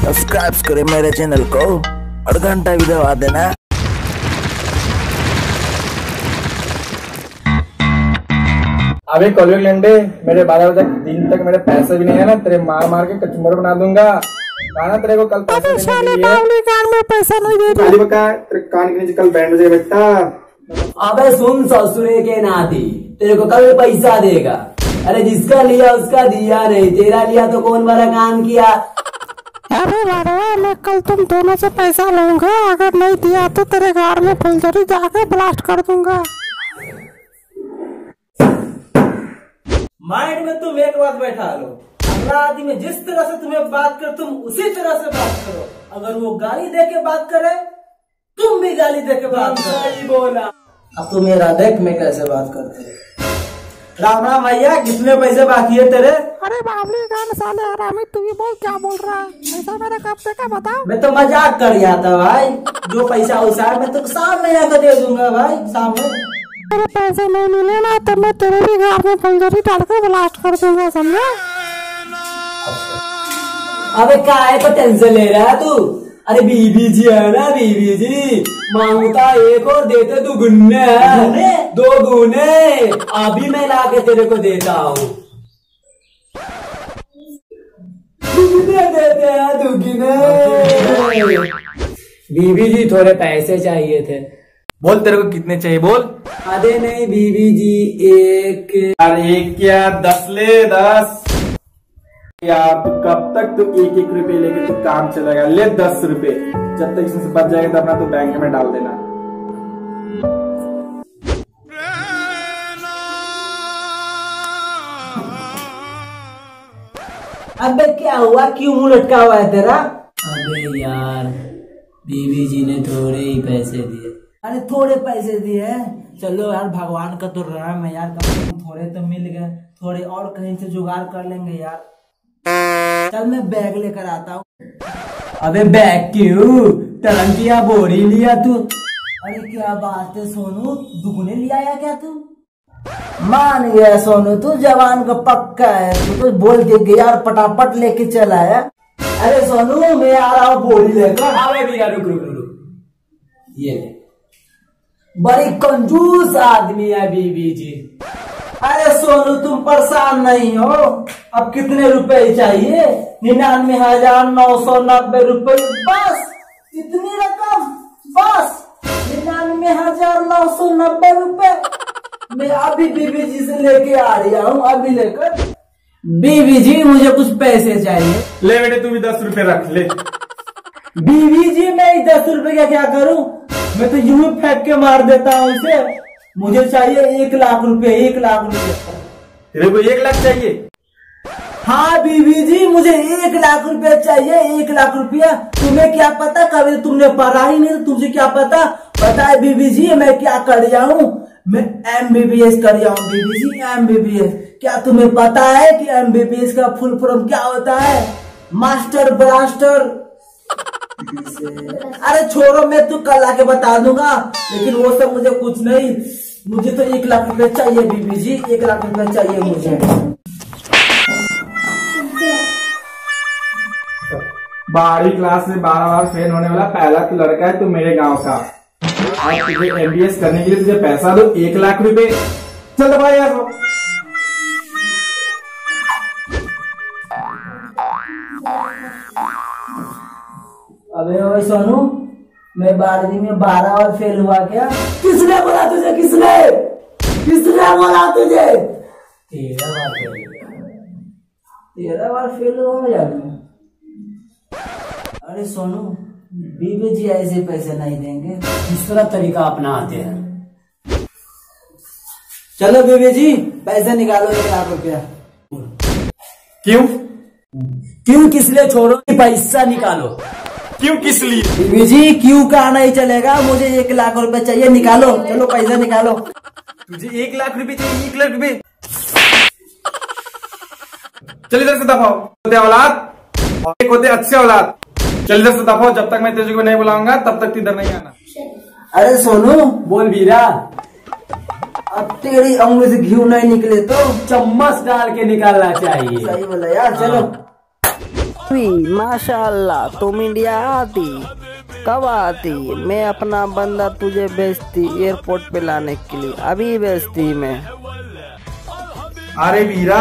Subscribe करें मेरे channel को और घंटा भी दबा देना। अबे कॉलेज लंडे, मेरे 12 बजे दिन तक मेरे पैसे भी नहीं है ना, तेरे मार मार के कचुम्बर बना दूंगा। गाना तेरे को कल पैसे देने के लिए कान में पैसा नहीं दे खाली बका, तेरे कान के नीचे कल बैंड बजे बेटा। अबे सुन ससुरे के नाती, तेरे को कल पैसा देगा। अरे जिसका लिया उसका दिया नहीं, तेरा लिया तो कौन बड़ा काम किया। अरे बाबा, मैं कल तुम दोनों से पैसा लूंगा, अगर नहीं दिया तो तेरे घर में फुलझड़ी जाके ब्लास्ट कर दूंगा। माइंड में तुम एक बात बैठा लो, अगला आदमी जिस तरह से तुम्हें बात करे तुम उसी तरह से बात करो। अगर वो गाली दे के बात करे तुम भी गाली दे के बात करो। सही बोला। अब तू मेरा देख मैं कैसे बात करते है। राम राम भैया, कितने पैसे बाकी है तेरे? अरे बाबली गान साले हरामी, तू भी बोल क्या बोल रहा है? ऐसा मेरा कब से का बता। मैं तो मजाक कर रहा था भाई, जो पैसा उसा है मैं तो सामने आकर दे दूंगा भाई, सामने। तेरे पैसे नहीं मिले ना तो मैं तेरे भी घर में फुलझड़ी डाल के ब्लास्ट कर दूंगा, समझा? अबे काहे को टेंशन ले रहा है तू? अरे बीबी जी है ना, बीबी जी मांगता एक और देते दो गुने है, 2 गुने अभी मैं ला के तेरे को देता हूँ। दुगने देते हैं, दुगने। बीबी जी थोड़े पैसे चाहिए थे। बोल तेरे को कितने चाहिए बोल। अरे नहीं बीबी जी, एक। अरे एक क्या 10 ले 10 यार, तू कब तक तू 1-1 रुपए लेके तू काम चलेगा। ले 10 रुपए, जब तक इसमें बच जाएगा तब अपना तू बैंक में डाल देना। अबे क्या हुआ, क्यों मुंह लटका हुआ है तेरा? अबे यार, बीबी जी ने थोड़े ही पैसे दिए। अरे थोड़े पैसे दिए, चलो यार भगवान का तो रहम है यार, कम से कम थोड़े तो मिल गए, थोड़े और कहीं से जुगाड़ कर लेंगे यार। चल मैं बैग लेकर आता हूँ। अबे बैग क्यों, टंकिया बोरी लिया तू? अरे क्या बात है सोनू, दुगने लिया या क्या तू? मान गया सोनू, तू जवान का पक्का है, तू तो बोल के गया और पटापट लेके चला है। अरे सोनू मैं आ रहा हूँ बोरी लेकर। अबे भैया रुक रुक रुक, ये ले। बड़ी कंजूस आदमी है बीबी जी। अरे सोनू तुम परेशान नहीं हो, अब कितने रुपए चाहिए? 99,990 रुपए, बस इतनी रकम, बस 99,990 रुपए। मैं अभी बीबी जी से लेके आ रहा हूँ, अभी लेकर। बीबी जी मुझे कुछ पैसे चाहिए। ले बेटे तू भी 10 रुपए रख ले। बीबी जी मैं 10 रुपए का क्या करूँ, मैं तो यूं फेंक के मार देता हूँ इसे। मुझे चाहिए 1 लाख रुपए, 1 लाख रुपए। तेरे को 1 लाख चाहिए? हाँ बीबी जी मुझे 1 लाख रुपया चाहिए, 1 लाख रुपया। तुम्हें क्या पता, कभी तुमने पढ़ा ही नहीं, तुमसे क्या पता। पता है बीबी जी मैं क्या कर रहा हूँ, मैं MBBS कर रहा हूँ बीबी जी, MBBS। क्या तुम्हें पता है कि MBBS का फुल फॉर्म क्या होता है? Master blaster. अरे छोड़ो, मैं तो कल आके बता दूंगा, लेकिन वो सब मुझे कुछ नहीं। मुझे तो 1 लाख रुपए चाहिए बीबी जी, 1 लाख रुपए चाहिए मुझे। 12वीं क्लास से 12 बार फेल होने वाला पहला तो लड़का है तू मेरे गांव का। आज तुझे MBBS करने के लिए तुझे पैसा दो 1 लाख रुपए। चल भाई यार। अबे ओए सोनू, मैं 12वीं में 12 बार फेल हुआ क्या? किसने बोला तुझे, किसने बोला तुझे? 13 बार फेल हुआ यार। अरे सोनू, बीबी जी ऐसे पैसे नहीं देंगे, दूसरा तरीका अपनाते हैं। चलो बीबी जी पैसे निकालो 1 लाख रुपया। क्यों किस लिए छोड़ो, पैसा निकालो। क्यों किस लिए? बीबी जी क्यों का नहीं चलेगा, मुझे 1 लाख रुपए चाहिए, निकालो, चलो पैसा निकालो। तुझे 1 लाख रुपए चाहिए? 1 लाख रुपए? चल इधर से दफाओ, होते औलाद और एक होते अच्छे औलाद। चल इधर से दफाओ, जब तक मैं तेरे को नहीं बुलाऊंगा तब तक इधर नहीं आना। अरे सोनू बोल वीरा। अब तेरी अंगुली से घी नहीं निकले तो चम्मच डाल के निकालना चाहिए। सही बोला यार, चलो। माशाल्लाह तुम इंडिया आती, कब आती? मैं अपना बंदा तुझे भेजती एयरपोर्ट पे लाने के लिए, अभी भेजती मैं। अरे वीरा,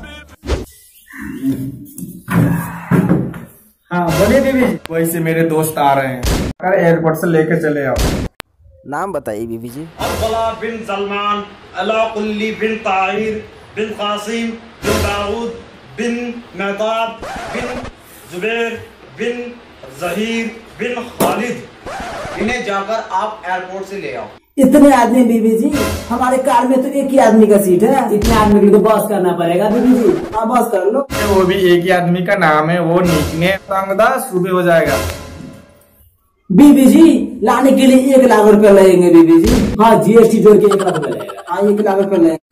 हाँ बोले बीबी। वैसे मेरे दोस्त आ रहे हैं, अरे एयरपोर्ट से लेके चले आओ। नाम बताइए बीबी जी। अब्दुल्ला बिन सलमान, अलाकुल्ली बिन ताहिर, बिन कासिम, बिन दाऊद, बिन मेहताब, बिन जुबैर, बिन जहीर, बिन खालिद। इन्हें जाकर आप एयरपोर्ट से ले आओ। इतने आदमी बीबी जी, हमारे कार में तो एक ही आदमी का सीट है। इतने आदमी के लिए तो बॉस करना पड़ेगा बीबी जी। हाँ बॉस कर लो। वो भी एक ही आदमी का नाम है, वो निकने तंगदास रुपये हो जाएगा। बीबी जी लाने के लिए 1 लाख रुपए लगेंगे बीबी जी। हाँ GST जोड़ के 1 लाख रुपए लगेगा। हाँ 1 लाख रुपए लगेंगे।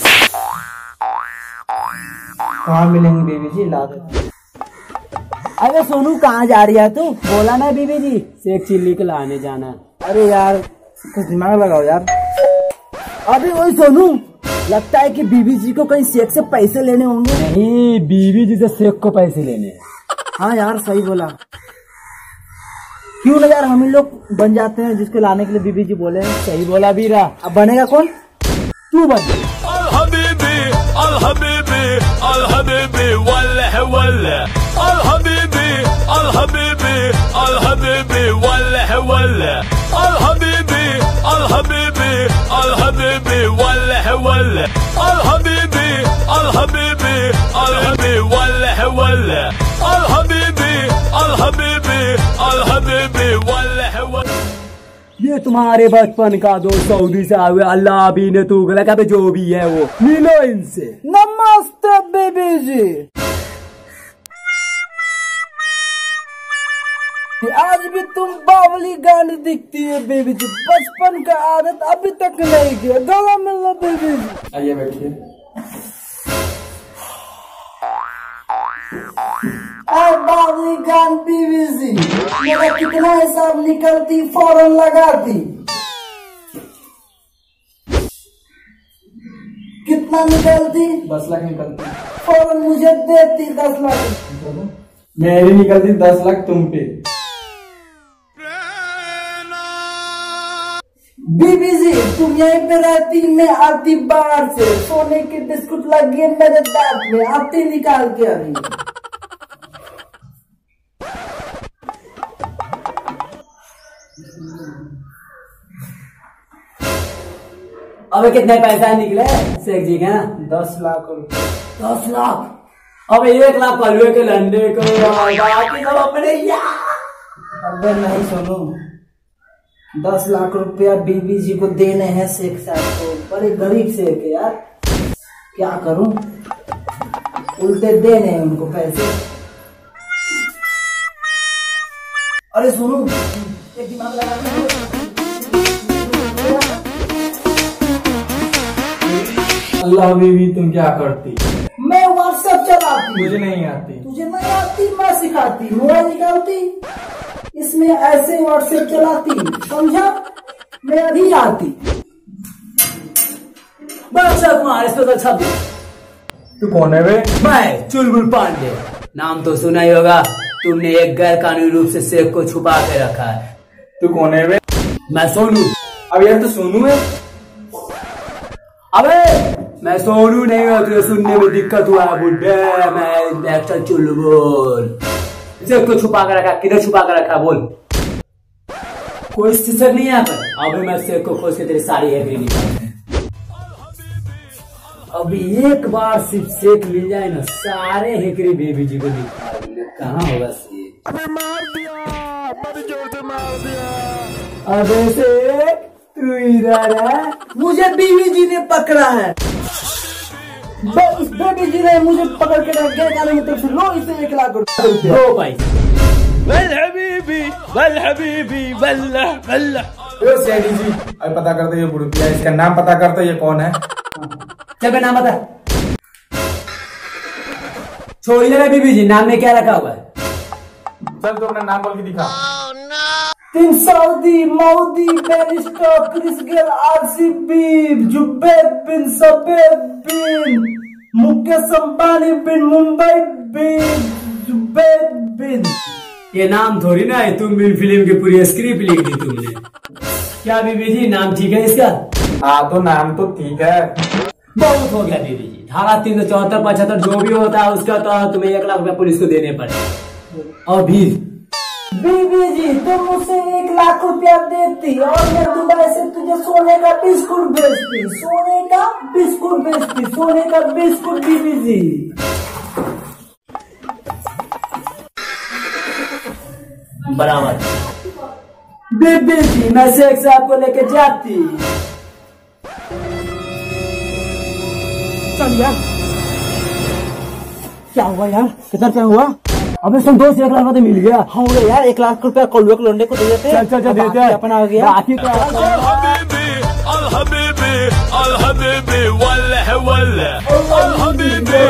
कहाँ मिलेंगे बीबी जी लाख? अरे सोनू कहाँ जा रही है तू? बोला ना बीबी जी शेख चिल्ली के लाने जाना। अरे यार कुछ दिमाग लगाओ यार। अभी वही सोनू, लगता है कि बीबी जी को कहीं शेख से पैसे लेने होंगे। नहीं, बीबी जी से शेख को पैसे लेने। हाँ यार सही बोला। क्यों ना यार हम ही लोग बन जाते हैं जिसको लाने के लिए बीबी जी बोले। सही बोला बीरा। अब बनेगा कौन? तू बन। अल हबीबी अल हबीबी अल हबीबी वल्लह वल्लह अल हबीबी अल हबीबी अल हबीबी वल्लह वल्लह अल हबीबी अल हबीबी अल हबीबी वल्लह वल्लह अल हबीबी अल हबीबी अल हबीबी वल्लह वल्लह अल हबीबी अल हबीबी अल हबीबी वल्लह वल्लह। ये तुम्हारे बचपन का दोस्त सऊदी से आए हुए अल्लाह भी ने तू गला का जो भी है वो मिलो इनसे। नमस्ते बेबी जी। आज भी तुम बावली गाली दिखती है बेबी जी। बचपन का आदत अभी तक नहीं गया। गला मिलना बेबी जी। आइए बैठिए। बावली गान बेबी जी, मेरा कितना हिसाब निकलती फौरन लगाती। कितना निकलती? 10 लाख निकलती। फौरन मुझे देती 10 लाख। मेरी निकलती 10 लाख तुम पे। बीबी जी तुम यहीं पे रहती, मैं आती बाहर से। सोने के बिस्कुट लगे मेरे दांत में, आती निकाल के अभी। अबे कितने पैसा निकले शेख जी का? 10 लाख रुपए। 10 लाख। अब 1 लाख कलवे के लंडे को, बाकी सब अपने यार। अबे नहीं सुनो, 10 लाख रुपया बीबी जी को देने हैं शेख साहब को। बड़े गरीब शेख है यार, क्या करूं? उल्टे देने हैं उनको पैसे। अरे सुनो, एक दिमाग लगा। अल्लाह बीबी तुम क्या करती? मैं व्हाट्सएप चलाती। मुझे नहीं आती। तुझे नहीं आती? मैं सिखाती। मोबाइल निकालती, इसमें ऐसे व्हाट्सएप चलाती, समझा? मैं अभी आती। बस तुम्हारे से तो अच्छा। तू कौन है बे? मैं चुलबुल पांडे। नाम तो सुना ही होगा। तुमने एक गैर कानूनी रूप से शेख को छुपा के रखा है। तू कौन है बे? मैं सोनू। अब यार तू सोनू है? अबे मैं सोनू नहीं हूँ, तुझे सुनने में दिक्कत हुआ है बुड्ढे। मैं एक्टर चुलबुल। शेख को छुपा कर रखा। किधर छुपा कर रखा बोल? कोई शिक्षक नहीं है पर। अभी मैं शेख को खोज के तेरी सारी हेकड़ी निकालूंगा। अभी एक बार सिर्फ शेख मिल जाए ना, सारे हेकड़ी बेबी जी को निकाल। कहाँ होगा शेख? अबे मार दिया, बड़ी जोर से मार दिया। अबे शेख तू इधर है? मुझे बीबी जी ने पकड़ा है। इस बेबी जी ने मुझे पकड़ के रख गया। लो इसे 1 लाख रुपए दो पैसे। वल हबीबी वल हबीबी वल्लह वल्लह। सेठी जी अभी पता करते ये बुढ़िया, इसका नाम पता करते ये कौन है? चल मैं नाम बता। छोड़िए ना बीबी जी, नाम में क्या रखा हुआ है? चल तू अपना नाम बोल के दिखा। 3 सऊदी मऊदी barrister Chris Gayle RCB Zubair बिन सबेब बिन मुकेश अंबानी बिन मुंबई बिन जुबेर। ये नाम थोड़ी ना है, तुम बिन फिल्म की पूरी स्क्रिप्ट लिख दी तुमने। क्या बीबी जी नाम ठीक है इसका? हाँ तो नाम तो ठीक है। बहुत हो गया बीबी जी, धारा 374 75 जो भी होता है उसका तो तुम्हें 1 लाख रुपया पुलिस को देने पड़े। और भी बीबी जी तुम मुझसे 1 लाख रुपया देती और मैं दुबई से तुझे सोने का बिस्कुट भेजती, सोने का बिस्कुट भेजती, सोने का बिस्कुट बीबी जी। बराबर। बीबी जी मैं शेख साहब को लेके जाती। चल यार, क्या हुआ यार, कितना क्या हुआ? अबे संतोष 1 लाख रुपया मिल गया। हो गया यार, 1 लाख रुपया कौलुआ के लोंडे को दे देते। चल देते हैं। अपना आ गया। الحبيبي الحبيبي ولا ولا الحبيبي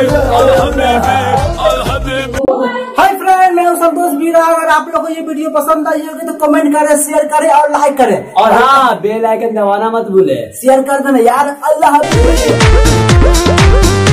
الحبيبي हाय फ्रेंड, मैं हूं संतोष बीरा। अगर आप लोगों को ये वीडियो पसंद आई होगी तो कमेंट करें, शेयर करें और लाइक करें। और हाँ, बेल आइकन दबाना मत भूले। शेयर कर देना यार। अल्लाह हाफिज़।